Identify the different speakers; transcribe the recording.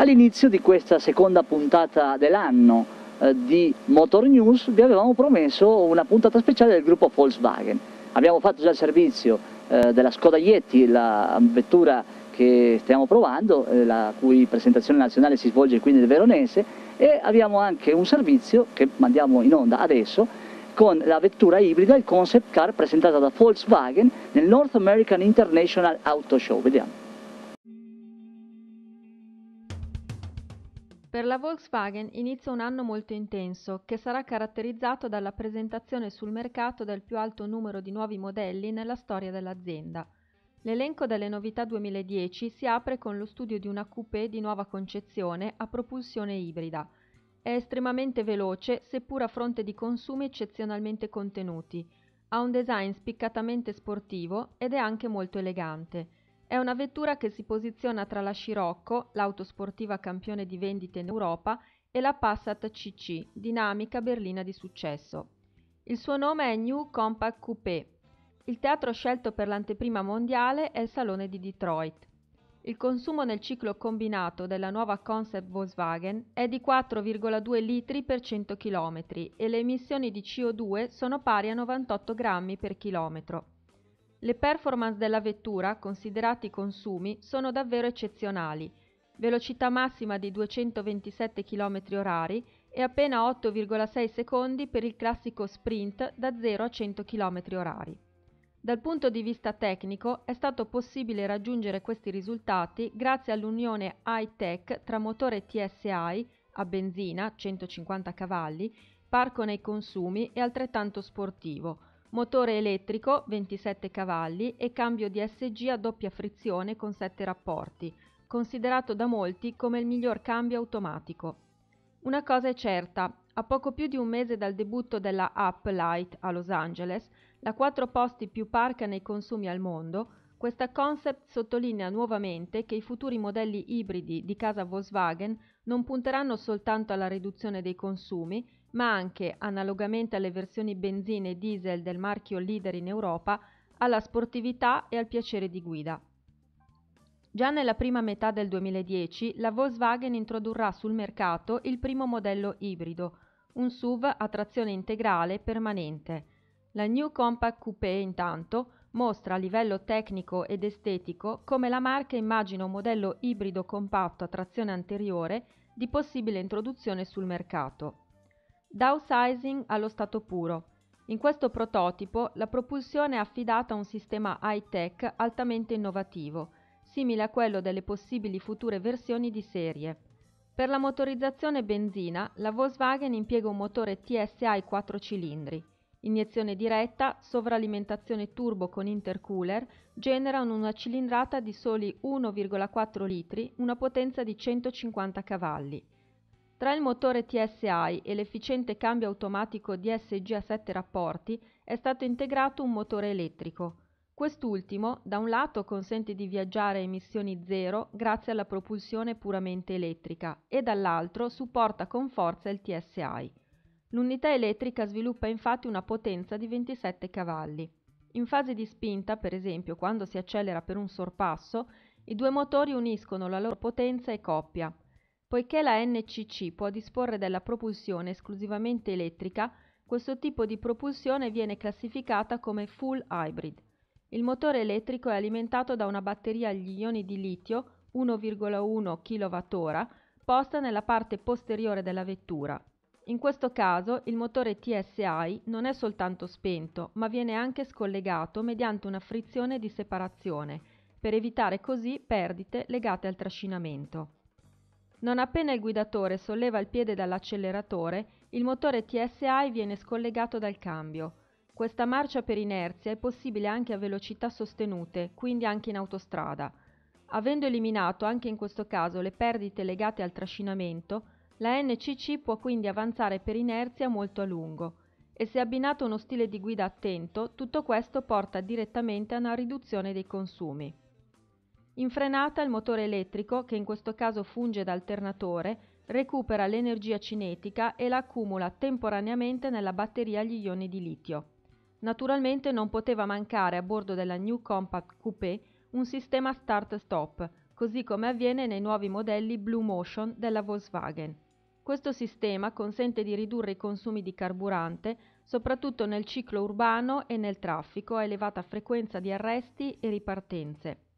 Speaker 1: All'inizio di questa seconda puntata dell'anno di Motor News vi avevamo promesso una puntata speciale del gruppo Volkswagen. Abbiamo fatto già il servizio della Skoda Yeti, la vettura che stiamo provando, la cui presentazione nazionale si svolge qui nel Veronese, e abbiamo anche un servizio che mandiamo in onda adesso con la vettura ibrida, il concept car presentata da Volkswagen nel North American International Auto Show. Vediamo.
Speaker 2: Per la Volkswagen inizia un anno molto intenso, che sarà caratterizzato dalla presentazione sul mercato del più alto numero di nuovi modelli nella storia dell'azienda. L'elenco delle novità 2010 si apre con lo studio di una coupé di nuova concezione a propulsione ibrida. È estremamente veloce, seppur a fronte di consumi eccezionalmente contenuti. Ha un design spiccatamente sportivo ed è anche molto elegante. È una vettura che si posiziona tra la Scirocco, l'auto sportiva campione di vendite in Europa, e la Passat CC, dinamica berlina di successo. Il suo nome è New Compact Coupé. Il teatro scelto per l'anteprima mondiale è il Salone di Detroit. Il consumo nel ciclo combinato della nuova concept Volkswagen è di 4,2 litri per 100 km e le emissioni di CO2 sono pari a 98 grammi per chilometro. Le performance della vettura, considerati i consumi, sono davvero eccezionali. Velocità massima di 227 km/h e appena 8,6 secondi per il classico sprint da 0 a 100 km/h. Dal punto di vista tecnico è stato possibile raggiungere questi risultati grazie all'unione high-tech tra motore TSI a benzina 150 cavalli, parco nei consumi e altrettanto sportivo, motore elettrico 27 cavalli e cambio DSG a doppia frizione con 7 rapporti, considerato da molti come il miglior cambio automatico. Una cosa è certa, a poco più di un mese dal debutto della Up Light a Los Angeles, la 4 posti più parca nei consumi al mondo, questa concept sottolinea nuovamente che i futuri modelli ibridi di casa Volkswagen non punteranno soltanto alla riduzione dei consumi, ma anche, analogamente alle versioni benzina e diesel del marchio leader in Europa, alla sportività e al piacere di guida. Già nella prima metà del 2010 la Volkswagen introdurrà sul mercato il primo modello ibrido, un SUV a trazione integrale permanente. La New Compact Coupé, intanto, mostra a livello tecnico ed estetico come la marca immagina un modello ibrido compatto a trazione anteriore di possibile introduzione sul mercato. Downsizing allo stato puro. In questo prototipo la propulsione è affidata a un sistema high-tech altamente innovativo, simile a quello delle possibili future versioni di serie. Per la motorizzazione benzina, la Volkswagen impiega un motore TSI 4 cilindri. Iniezione diretta, sovralimentazione turbo con intercooler generano una cilindrata di soli 1,4 litri, una potenza di 150 cavalli. Tra il motore TSI e l'efficiente cambio automatico DSG a 7 rapporti è stato integrato un motore elettrico. Quest'ultimo, da un lato, consente di viaggiare a emissioni zero grazie alla propulsione puramente elettrica e dall'altro supporta con forza il TSI. L'unità elettrica sviluppa infatti una potenza di 27 cavalli. In fase di spinta, per esempio quando si accelera per un sorpasso, i due motori uniscono la loro potenza e coppia. Poiché la NCC può disporre della propulsione esclusivamente elettrica, questo tipo di propulsione viene classificata come full hybrid. Il motore elettrico è alimentato da una batteria agli ioni di litio 1,1 kWh posta nella parte posteriore della vettura. In questo caso il motore TSI non è soltanto spento, ma viene anche scollegato mediante una frizione di separazione, per evitare così perdite legate al trascinamento. Non appena il guidatore solleva il piede dall'acceleratore, il motore TSI viene scollegato dal cambio. Questa marcia per inerzia è possibile anche a velocità sostenute, quindi anche in autostrada. Avendo eliminato anche in questo caso le perdite legate al trascinamento, la NCC può quindi avanzare per inerzia molto a lungo e se abbinato a uno stile di guida attento, tutto questo porta direttamente a una riduzione dei consumi. In frenata il motore elettrico, che in questo caso funge da alternatore, recupera l'energia cinetica e la accumula temporaneamente nella batteria agli ioni di litio. Naturalmente non poteva mancare a bordo della New Compact Coupé un sistema start-stop, così come avviene nei nuovi modelli Blue Motion della Volkswagen. Questo sistema consente di ridurre i consumi di carburante, soprattutto nel ciclo urbano e nel traffico a elevata frequenza di arresti e ripartenze.